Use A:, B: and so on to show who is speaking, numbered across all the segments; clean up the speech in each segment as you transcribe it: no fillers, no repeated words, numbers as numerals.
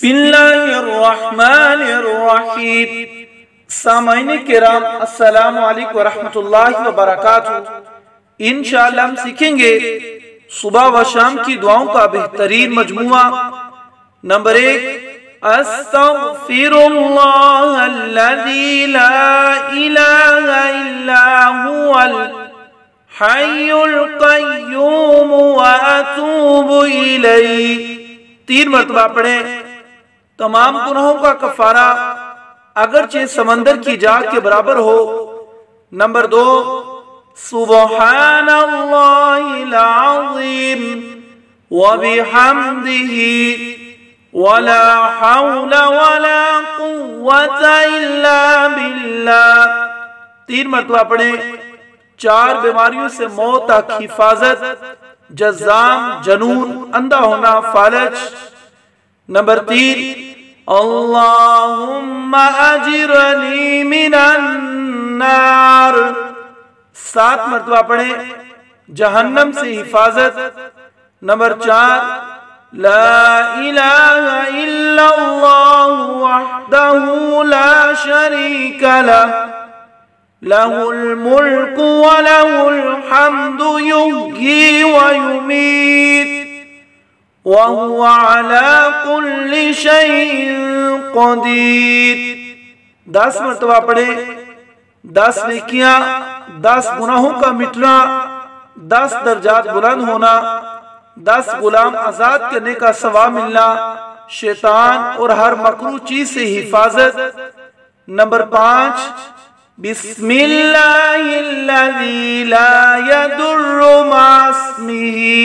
A: बिस्मिल्लाहिर्रहमानिर्रहीम। सामाईन किराम, अस्सलामु अलैकुम वरहमतुल्लाहि वबरकातुहू। इंशाअल्लाह हम सीखेंगे सुबह व शाम की दुआओं का बेहतरीन मजमुआ। नंबर 1, अस्तगफिरुल्लाहल्लज़ी ला इलाहा इल्ला हुवल हय्युल क़य्यूम व अतूबु इलैहि। 3 मरतबा पढ़े। तमाम गुनाहों का कफारा अगरचे समंदर की जाग के बराबर हो। नंबर 2, सुब्हानल्लाहिल अज़ीम व बिहम्दिही वला हौला वला कुव्वता इल्ला बिल्लाह। 3 मरतबा पढ़े। 4 बीमारियों से मौत तक हिफाजत, जज़ाम, जनून, अंधा होना, फालज। नंबर 3, अल्लाहुम्मा अजिरनी मिनन नार। 7 मरतबा पढ़े, जहन्नम से हिफाजत। नंबर 4, ला इलाहा इल्लल्लाहु वहदहु ला शरीका लह लहुल मुल्कु व लहुल हम्दु युह्यी व युमीत व हुवा अला कुल्लि शैइन क़दीर। 10 मरतबा पढ़े। 10 नेकियां, 10 गुनाहों का मिटना, 10 दर्जात बुलंद होना, 10 गुलाम आजाद करने का सवाब मिलना, शैतान और हर मकरूह चीज से हिफाजत। नंबर 5, बिस्मिल्लाहिल्लज़ी ला यदुर्रु मअस्मिही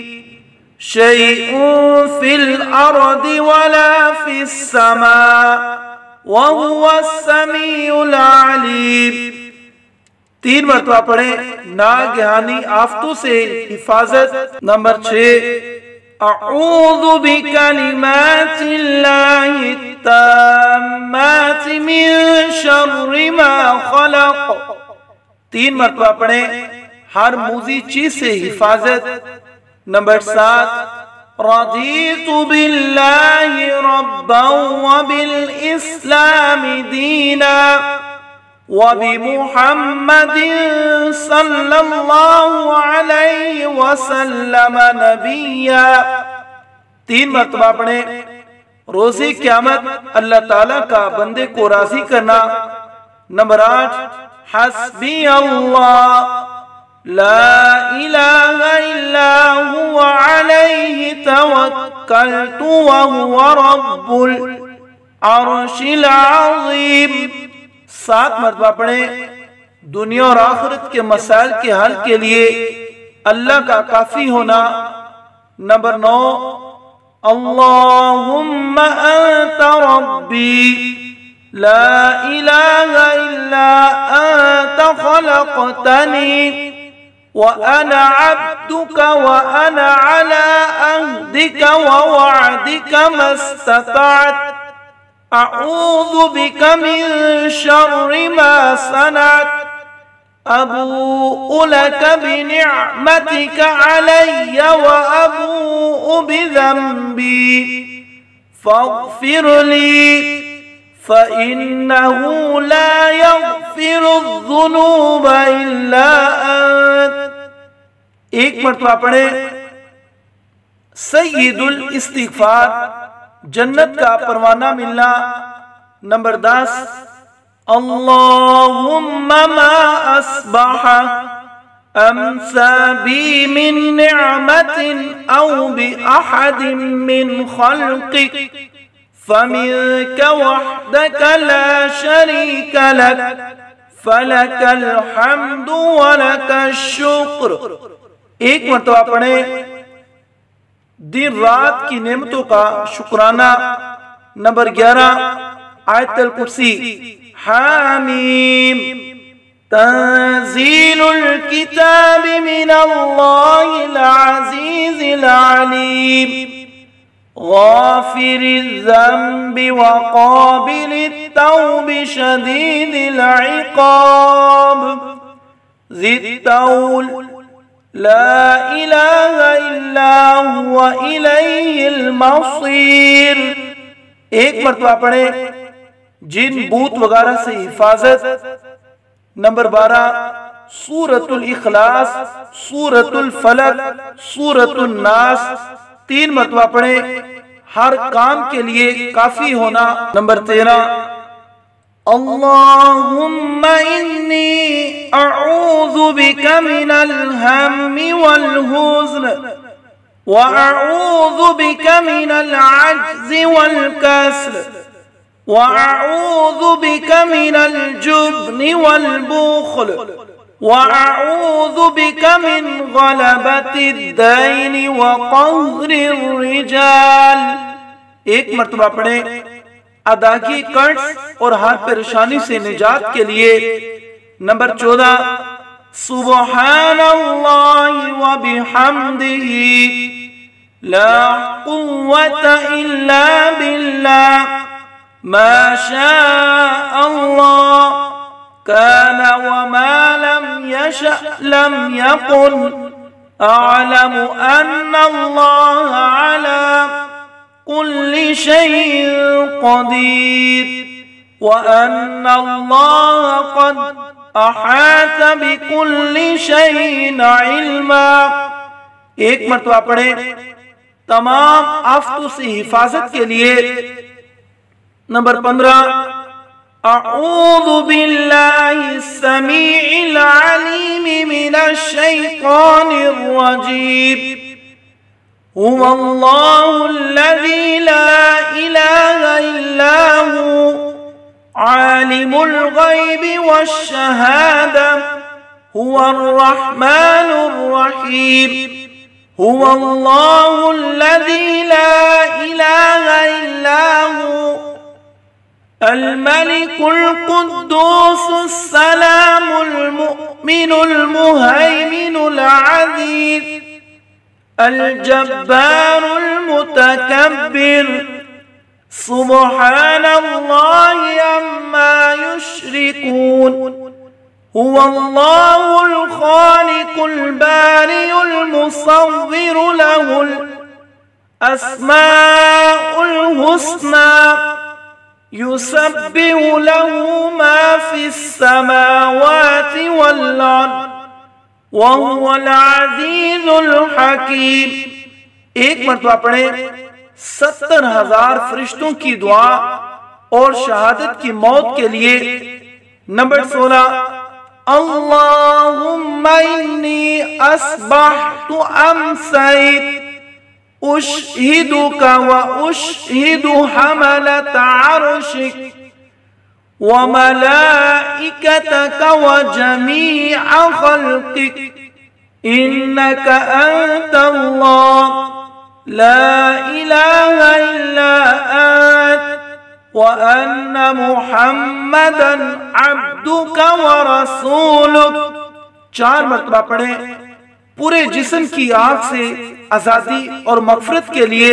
A: शैउन फिल अर्दि वला फिस समा व हुवस समीउल अलीम। 3 मरतबा पढ़े। नागहानी आफतों से हिफाजत। नंबर 6, अऊज़ु बिकलिमातिल्लाहि ताम्माति मिन शर्रि मा खलक़। 3 मरतबा पढ़े। हर मूज़ी चीज से हिफाजत। नंबर 7, रज़ीतु बिल्लाहि रब्बन व बिल इस्लामि दीना व बिमुहम्मदिन सल्लल्लाहु अलैहि वसल्लम नबिय्या। 3 मरतबा पढ़े। रोज़े क़यामत अल्लाह ताला का बंदे को राजी करना। नंबर 8, हस्बी अल्लाह ला इलाहा इल्ला हुवा अलैहि तवक्कलतु व हुवा रब्बुल अर्शिल अज़ीम। 7 मरतबा पढ़े। दुनिया और आखिरत के मसाइल के हल के लिए अल्लाह का काफी होना। नंबर 9, अल्लाहुम्मा अंत रब्बी ला इलाहा इल्ला अंत खलक़तनी व अना अब्दुका व अना अला अहदिका व वअदिका मस्ततअत अऊज़ु बिका मिन शर्रि मा सनअत अबूउ लका बिनिअमतिका अलैया व अबूउ बिज़ंबी फ़ग़फ़िरली फ़इन्नहु ला यग़फ़िरुज़्ज़ुनूब इल्ला अंत। 1 मरतबा पढ़े। सय्यिदुल इस्तिग़फ़ार, जन्नत का परवाना मिलना। नंबर 10, अल्लाहुम्मा मा अस्बहा अम्सा बी मिन निअमतिन औ बि अहदिन मिन खल्क़िक फमिनका वहदका ला शरीका लक फलकल हम्दु व लकश शुक्र। 1 मरतबा पढ़े। दिन रात की नेमतों का शुक्राना। नंबर 11, आयतुल कुर्सी। हामीम तंजीलुल किताबि मिनल्लाहिल अज़ीज़िल अलीम गाफिरिज़ ज़ंबि व क़ाबिलित तौबि शदीदिल इक़ाब ज़ित तौल ला इलाहा इल्ला हुवा इलैहिल मसीर। एक मरतबा पढ़े जिन भूत वगैरह से हिफाजत। नंबर 12 सूरतुल इखलास, सूरतुल फलक, सूरतुल नास 3 मरतबा पढ़े हर काम के लिए काफी होना। नंबर 13 अल्लाहुम्मा इन्नी अऊज़ु बिका मिनल हम्मि वल हुज़्न व अऊज़ु बिका मिनल अज्ज़ि वल कस्ल व अऊज़ु बिका मिनल जुब्नि वल बुख़्ल व अऊज़ु बिका मिन ग़लबतिद दैन व क़हरिर रिजाल। एक मरतबा पढ़े अदागी कर्ज और हर परेशानी से निजात के लिए। नंबर 14 सुब्हानल्लाहि व बिहम्दिही ला कुव्वता इल्ला बिल्लाह मा शाअ अल्लाह कान व मा लम यशअ लम यकुन अअलमु अन्ना अल्लाह अला कुल्लि शैइन क़दीर व अन्ना अल्लाह क़द अहात बिकुल्लि शैइन इल्मा। एक मरतबा पढ़े तमाम आफतों से हिफाजत के लिए। नंबर 15 अऊज़ु बिल्लाहि समीइल अलीम मिनश शैतानिर रजीम हुवल्लाहुल्लज़ी ला इलाहा इल्ला हु आलिमुल ग़ैबि वश्शहादा हुवर रहमानुर रहीम हुवल्लाहुल्लज़ी ला इलाहा इल्ला हु अल मलिकुल कुद्दूसुस सलामुल मुमिनुल मुहैमिनुल अज़ीज़ अल जब्बारुल मुतकब्बिर सुब्हानल्लाहि अम्मा युश्रिकून हुवल्लाहुल खालिकुल बारिउल मुसव्विरु लहुल अस्माउल हुस्ना युसब्बिहु लहु मा फिस समावाति वल अर्द व हुवल अज़ीज़ुल हकीम। एक मरतबा पढ़े 70,000 फरिश्तों की दुआ और शहादत की मौत के लिए। नंबर 16 अल्लाहुम्मा इन्नी अस्बहतु अमसैत उश्हिदुका व उश्हिदु हमलत अर्शिक व मलाइकतक व जमीअ खल्किक इन्नका अंतल्लाह ला इलाहा इल्ला अंत व अन्ना मुहम्मदन अब्दुका व रसूलुक। 4 मरतबा पढ़े पूरे जिस्म की आग से आजादी और मगफरत के लिए।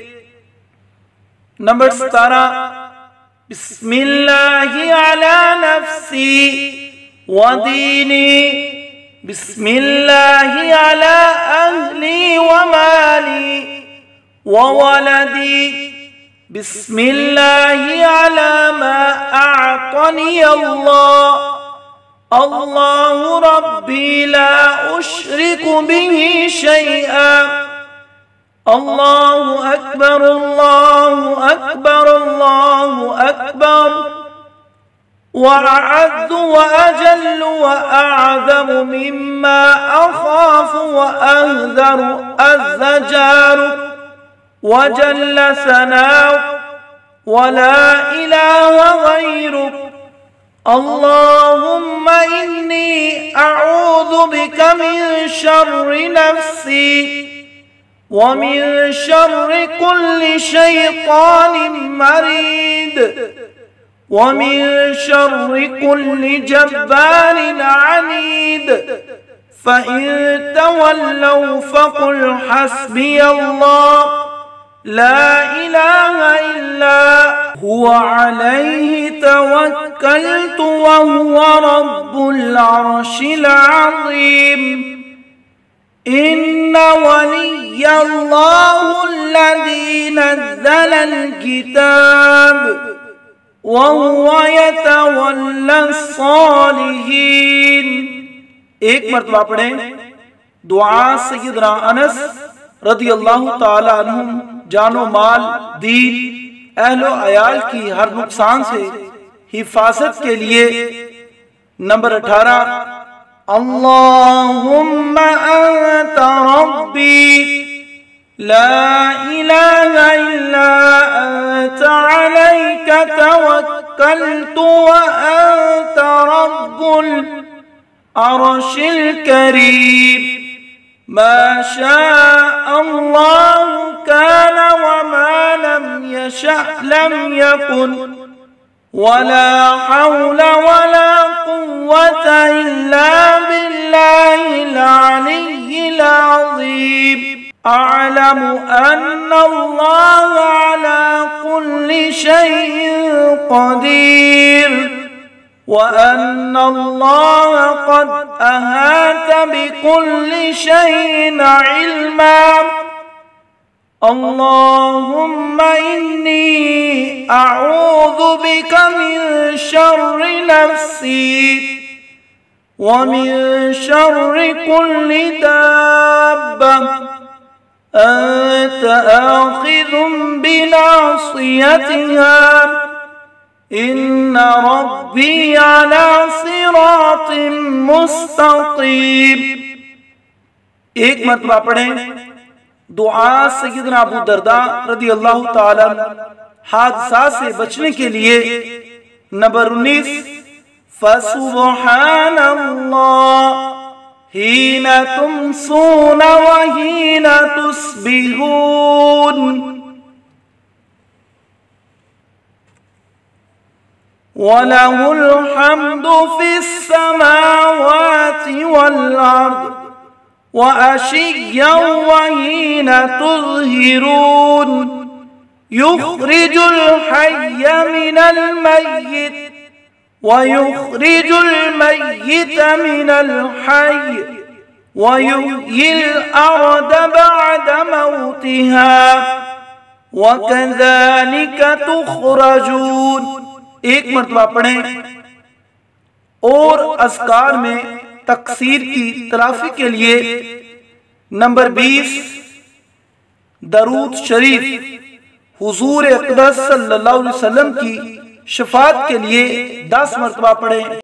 A: नंबर 17 बिस्मिल्लाहि अला नफ्सी व दीनी बिस्मिल्लाहि अला अहली व माली व वलदी बिस्मिल्लाहि अला मा अअतनी अल्लाह अल्लाहु रब्बी ला उश्रिकु बिही शैआ अल्लाहु अकबर अल्लाहु अकबर अल्लाहु अकबर व अअज़्ज़ु व अजल्लु व अअज़मु मिम्मा अख़ाफ़ु व अहज़रु अज़्ज़ जारुक व जल्ल सनाउक व ला इलाहा गैरुक अल्लाहुम्मा इन्नी अऊज़ु बिका मिन शर्रि नफ्सी व मिन शर्रि कुल्लि शैतानिन मरीद व मिन शर्रि कुल्लि जब्बारिन अनीद फ़इन तवल्लौ फ़क़ुल हस्बियल्लाह ला इलाहा इल्ला हुवा अलैहि तवक्कलतु व हुवा रब्बुल अर्शिल अज़ीम। इन्ना वलिय्यल्लाहुल्लज़ी नज़्ज़लल किताब व हुवा यतवल्लस्सालिहीन। एक मरतबा पढ़े दुआ सय्यदना अनस रदियल्लाहु ताला अन्हुम जानो माल दीन अहलो अयाल की हर नुकसान से हिफाजत के लिए। नंबर 18 अल्लाहुम्मा अंता रब्बी ला इलाहा इल्ला अंता अलैका तवक्कलतु व अंता रब्बुल अर्शिल करीम। मा शाअ अल्लाहु कान व मा लम यशअ लम यकुन वला हौला वला कुव्वता इल्ला बिल्लाहिल अलिय्यिल अज़ीम। अअलमु अन्ना अल्लाह अला कुल्लि शैइन क़दीर व अन्ना अल्लाह क़द अहात बिकुल्लि शैइन इल्मा। अल्लाहुम्मा इन्नी अऊज़ु बिका मिन शर्रि नफ्सी व मिन शर्रि कुल्लि दाब्बा अंता आखिज़ुम बिनासियतिहा इन्ना रब्बी अला सिरातिन मुस्तक़ीम। एक मरतबा पढ़ें दुआ सय्यदना अबू दरदा रदियल्लाहु ताला हादसा से बचने के लिए। नंबर 19 फसुब्हानल्लाह हीना तुमसून व हीना तुस्बिहून वलहुल हम्दु फिस समावाति वल अर्द व अशिय्यन व हीना तुज़हिरून युख़रिजुल हय्य मिनल मय्यित व युख़रिजुल मय्यित मिनल हय्य व युह्यिल अर्द बअद मौतिहा व कज़ालिका तुख़रजून। एक मरतबा पढ़ें और अस्कार में तकसीर की तलाफी के लिए। नंबर 20 दरूद शरीफ हुजूर अक़दस सल्लल्लाहु अलैहि वसल्लम की शफाअत के लिए 10 मरतबा पढ़ें।